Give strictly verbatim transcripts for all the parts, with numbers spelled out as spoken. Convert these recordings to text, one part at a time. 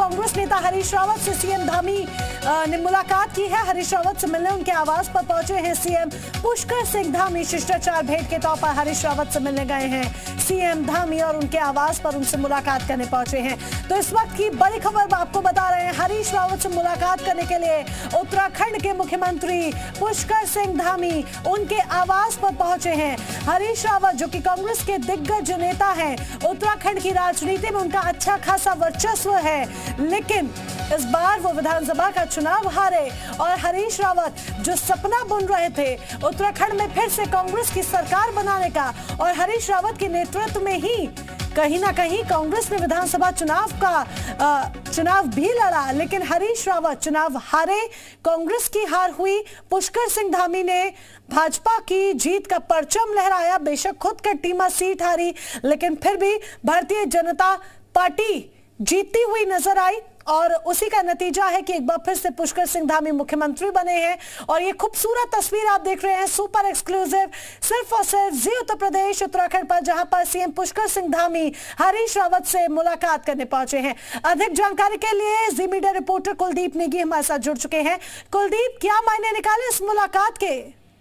कांग्रेस नेता हरीश रावत से सीएम धामी ने मुलाकात की है। हरीश रावत से मिलने उनके आवास पर पहुंचे हैं सीएम पुष्कर सिंह धामी। शिष्टाचार भेंट के तौर पर हरीश रावत से मिलने गए हैं सीएम धामी और उनके आवास पर उनसे मुलाकात करने पहुंचे हैं। तो इस वक्त की बड़ी खबर आपको बता रहे हैं, हरीश रावत से मुलाकात करने के लिए उत्तराखंड के मुख्यमंत्री पुष्कर सिंह धामी उनके आवास पर पहुंचे हैं। हरीश रावत जो कि कांग्रेस के दिग्गज नेता हैं, उत्तराखंड की राजनीति में उनका अच्छा खासा वर्चस्व है, लेकिन इस बार वो विधानसभा का चुनाव हारे और हरीश रावत जो सपना बुन रहे थे उत्तराखंड में फिर से कांग्रेस की सरकार बनाने का, और हरीश रावत के नेतृत्व में ही कहीं ना कहीं कांग्रेस ने विधानसभा चुनाव का आ, चुनाव भी लड़ा, लेकिन हरीश रावत चुनाव हारे, कांग्रेस की हार हुई। पुष्कर सिंह धामी ने भाजपा की जीत का परचम लहराया। बेशक खुद कट्टीमा सीट हारी, लेकिन फिर भी भारतीय जनता पार्टी जीतती हुई नजर आई और उसी का नतीजा है कि एक बार फिर से पुष्कर सिंह धामी मुख्यमंत्री बने हैं। और ये खूबसूरत तस्वीर आप देख रहे हैं, सुपर एक्सक्लूसिव, सिर्फ और सिर्फ जी उत्तर प्रदेश उत्तराखंड पर, जहां पर सीएम पुष्कर सिंह धामी हरीश रावत से मुलाकात करने पहुंचे हैं। अधिक जानकारी के लिए जी मीडिया रिपोर्टर कुलदीप नेगी हमारे साथ जुड़ चुके हैं। कुलदीप, क्या मायने निकाले इस मुलाकात के?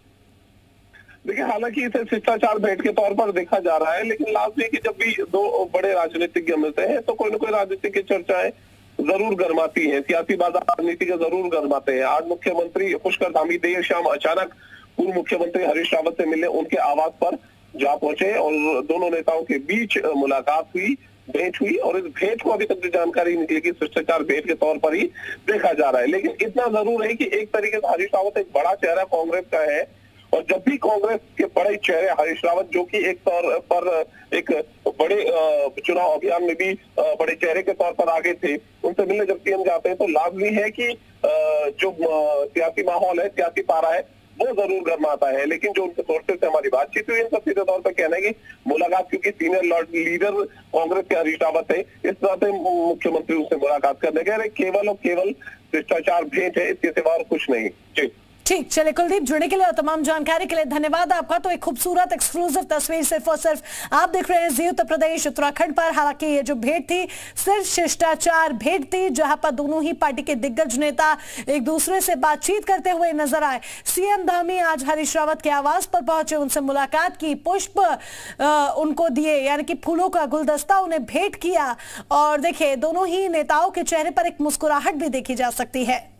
देखिए, हालांकि इसे शिष्टाचार भेंट के तौर पर देखा जा रहा है, लेकिन लास्ट है कि जब भी दो बड़े राजनीतिज्ञ मिलते हैं तो कोई ना कोई राजनीति की चर्चाएं जरूर गर्माती हैं, सियासी बाजार राजनीति के जरूर गर्माते हैं। आज मुख्यमंत्री पुष्कर धामी देर शाम अचानक पूर्व मुख्यमंत्री हरीश रावत से मिलने उनके आवास पर जा पहुंचे और दोनों नेताओं के बीच मुलाकात हुई, भेंट हुई, और इस भेंट को अभी तक जो जानकारी निकली कि शिष्टाचार भेंट के तौर पर ही देखा जा रहा है। लेकिन इतना जरूर है कि एक तरीके से हरीश रावत एक बड़ा चेहरा कांग्रेस का है, और जब भी कांग्रेस के बड़े चेहरे हरीश रावत जो कि एक तौर पर एक बड़े चुनाव अभियान में भी बड़े चेहरे के तौर पर आगे थे, उनसे मिलने जब सीएम जाते हैं तो लाजमी है कि जो सियासी माहौल है, सियासी पारा है, वो जरूर गर्माता है। लेकिन जो उनके सोर्सेज से हमारी बातचीत हुई, इनका सीधे तौर पर कहना है कि मुलाकात क्योंकि सीनियर लीडर कांग्रेस के हरीश रावत है, इस तरह से मुख्यमंत्री उनसे मुलाकात करने गए, केवल और केवल शिष्टाचार भेंट है, इसके सिवा और कुछ नहीं। जी ठीक, चले कुलदीप, जुड़ने के लिए और तमाम जानकारी के लिए धन्यवाद आपका। तो एक खूबसूरत एक्सक्लूसिव तस्वीर सिर्फ और सिर्फ आप देख रहे हैं जी उत्तर प्रदेश उत्तराखंड पर। हालांकि ये जो भेंट थी सिर्फ शिष्टाचार भेंट थी, जहां पर दोनों ही पार्टी के दिग्गज नेता एक दूसरे से बातचीत करते हुए नजर आए। सीएम धामी आज हरीश रावत के आवास पर पहुंचे, उनसे मुलाकात की, पुष्प आ, उनको दिए, यानी कि फूलों का गुलदस्ता उन्हें भेंट किया। और देखिए, दोनों ही नेताओं के चेहरे पर एक मुस्कुराहट भी देखी जा सकती है।